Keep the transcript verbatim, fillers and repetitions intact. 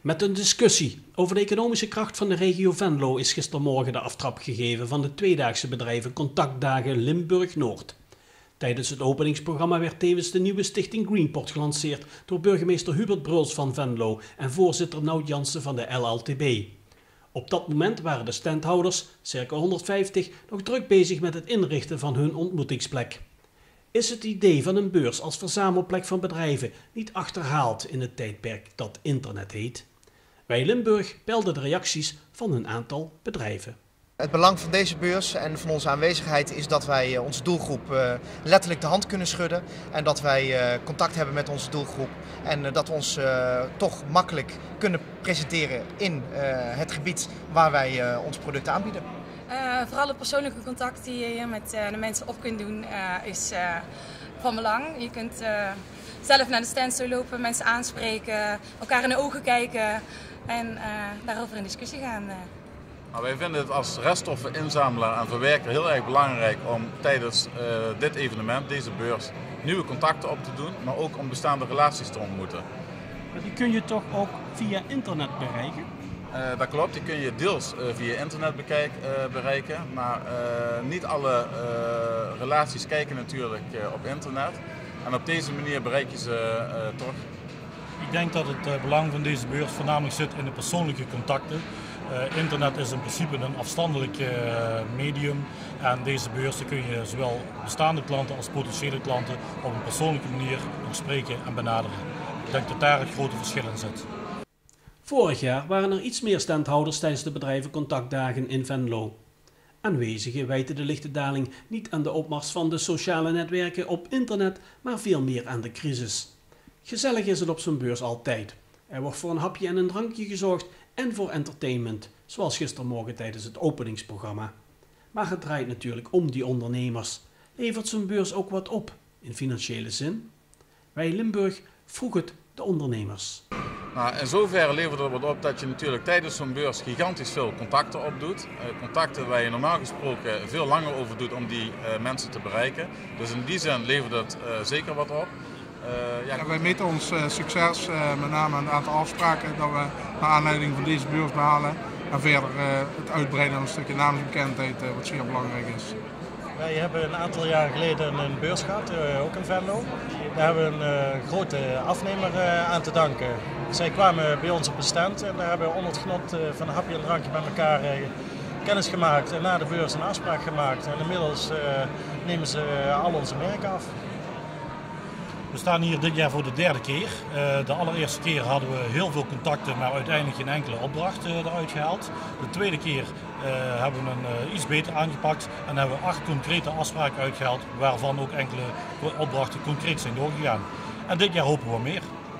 Met een discussie over de economische kracht van de regio Venlo is gistermorgen de aftrap gegeven van de tweedaagse bedrijven Contactdagen Limburg-Noord. Tijdens het openingsprogramma werd tevens de nieuwe stichting Greenport gelanceerd door burgemeester Hubert Bruls van Venlo en voorzitter Nout Jansen van de L L T B. Op dat moment waren de standhouders, circa honderdvijftig, nog druk bezig met het inrichten van hun ontmoetingsplek. Is het idee van een beurs als verzamelplek van bedrijven niet achterhaald in het tijdperk dat internet heet? Wij Limburg peilden de reacties van een aantal bedrijven. Het belang van deze beurs en van onze aanwezigheid is dat wij onze doelgroep letterlijk de hand kunnen schudden. En dat wij contact hebben met onze doelgroep. En dat we ons toch makkelijk kunnen presenteren in het gebied waar wij ons product aanbieden. Uh, vooral het persoonlijke contact die je hier met uh, de mensen op kunt doen uh, is uh, van belang. Je kunt uh, zelf naar de stand toe lopen, mensen aanspreken, elkaar in de ogen kijken en uh, daarover in discussie gaan. Uh. Nou, wij vinden het als reststoffeninzamelaar en verwerker heel erg belangrijk om tijdens uh, dit evenement, deze beurs, nieuwe contacten op te doen, maar ook om bestaande relaties te ontmoeten. Maar die kun je toch ook via internet bereiken? Uh, dat klopt, die kun je deels uh, via internet bekijk, uh, bereiken, maar uh, niet alle uh, relaties kijken natuurlijk uh, op internet. En op deze manier bereik je ze uh, toch. Ik denk dat het uh, belang van deze beurs voornamelijk zit in de persoonlijke contacten. Uh, internet is in principe een afstandelijk uh, medium en deze beurs kun je zowel bestaande klanten als potentiële klanten op een persoonlijke manier nog spreken en benaderen. Ik denk dat daar het grote verschil in zit. Vorig jaar waren er iets meer standhouders tijdens de bedrijven Contactdagen in Venlo. Aanwezigen wijten de lichte daling niet aan de opmars van de sociale netwerken op internet, maar veel meer aan de crisis. Gezellig is het op zo'n beurs altijd. Er wordt voor een hapje en een drankje gezorgd en voor entertainment, zoals gistermorgen tijdens het openingsprogramma. Maar het draait natuurlijk om die ondernemers. Levert zo'n beurs ook wat op, in financiële zin? Wij Limburg vroeg het de ondernemers. Nou, in zoverre levert het wat op dat je natuurlijk tijdens zo'n beurs gigantisch veel contacten opdoet. Uh, contacten waar je normaal gesproken veel langer over doet om die uh, mensen te bereiken. Dus in die zin levert het uh, zeker wat op. Uh, ja, ja, wij meten ons uh, succes uh, met name aan het aantal afspraken dat we naar aanleiding van deze beurs behalen. En verder uh, het uitbreiden van een stukje naamsbekendheid uh, wat zeer belangrijk is. Wij hebben een aantal jaar geleden een beurs gehad, uh, ook in Venlo. Daar hebben we een uh, grote afnemer uh, aan te danken. Zij kwamen bij ons op de stand en daar hebben we onder het genot uh, van een hapje en drankje met elkaar uh, kennis gemaakt en na de beurs een afspraak gemaakt. En inmiddels uh, nemen ze uh, al onze merken af. We staan hier dit jaar voor de derde keer. Uh, de allereerste keer hadden we heel veel contacten, maar uiteindelijk geen enkele opdracht uh, eruit gehaald. De tweede keer uh, hebben we een uh, iets beter aangepakt en hebben we acht concrete afspraken uitgehaald, waarvan ook enkele opdrachten concreet zijn doorgegaan. En dit jaar hopen we meer.